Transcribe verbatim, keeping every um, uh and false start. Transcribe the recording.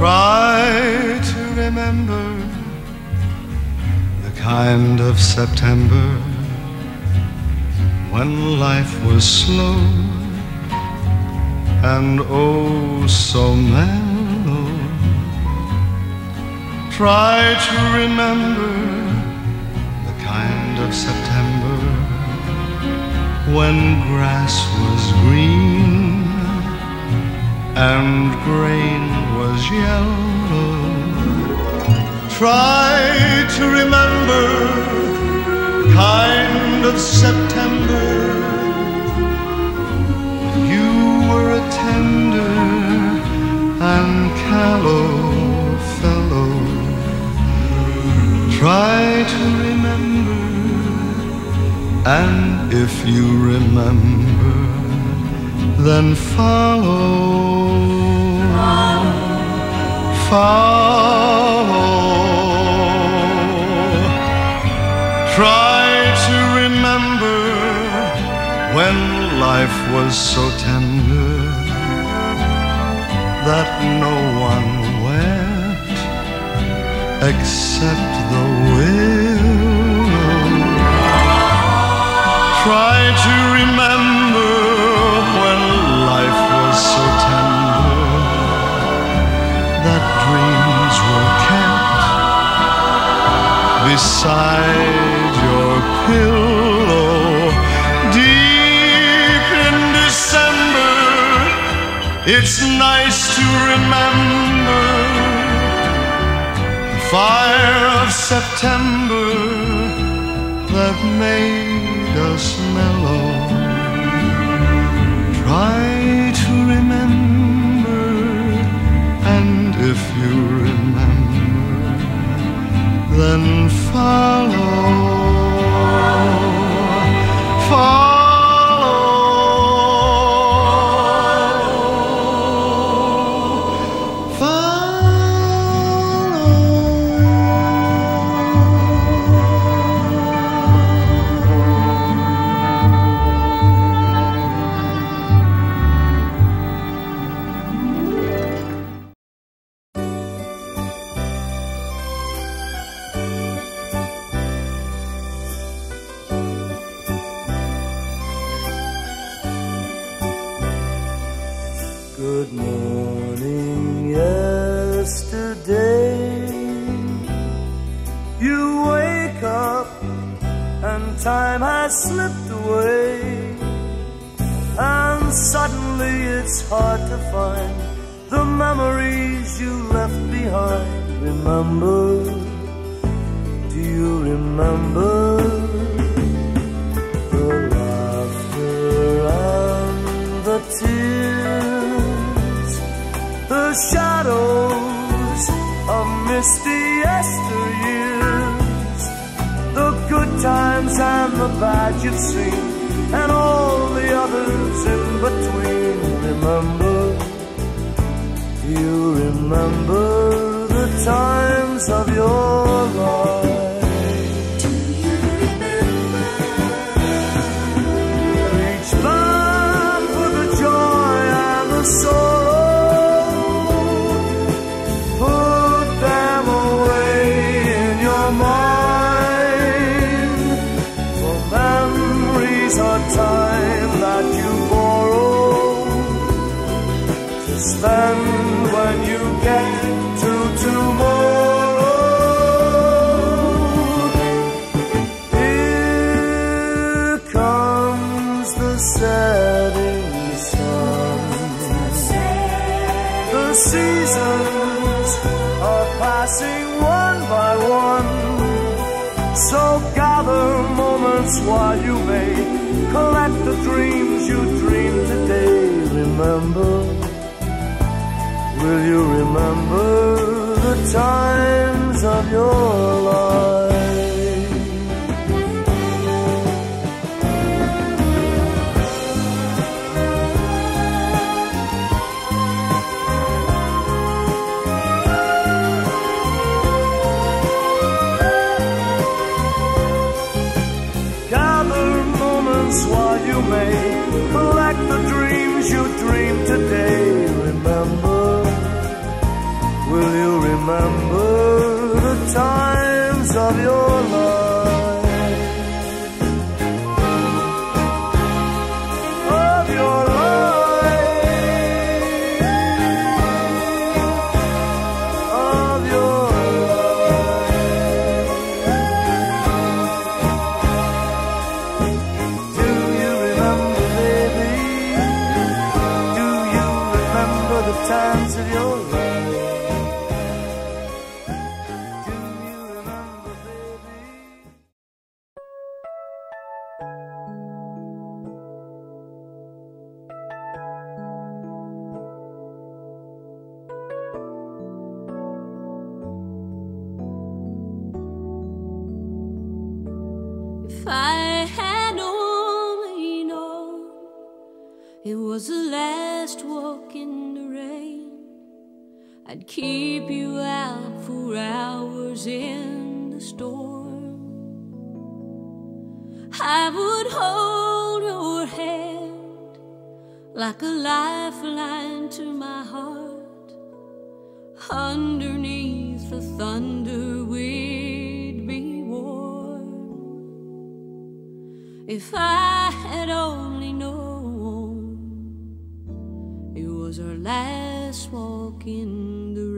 Try to remember the kind of September when life was slow and oh so mellow. Try to remember the kind of September when grass was green and grain was yellow. Try to remember the kind of September when you were a tender and callow fellow. Try to remember, and if you remember, then follow. Follow. Try to remember when life was so tender that no one wept except the willow. Try to remember when life was so tender that dreams were kept beside your pillow. Deep in December, it's nice to remember the fire of September that made us mellow. Try to remember, and if you remember, then follow. Follow. Good morning, yesterday. You wake up and time has slipped away, and suddenly it's hard to find the memories you left behind. Remember, do you remember the laughter and the tears, the shadows of misty yesteryears, the good times and the bad you've seen, and all the others in between? Remember, do you remember the times of your life? Do you remember? Reach back for the joy and the sorrow, put them away in your mind, for memories are time that you borrow to spend when you get to tomorrow. Here comes the setting sun. The seasons are passing one by one, so gather moments while you may collect the dreams you dreamed today. Remember, will you remember the times of your life? Gather moments while you may collect the dreams you dreamed today. Remember, will remember the times of your life, of your life, of your life. Do you remember, baby? Do you remember the times of your life? If I had only known it was the last walk in the rain, I'd keep you out for hours in the storm. I would hold your hand like a lifeline to my heart. Underneath the thunder we'd be warm. If I had only known it was our last walk in the rain.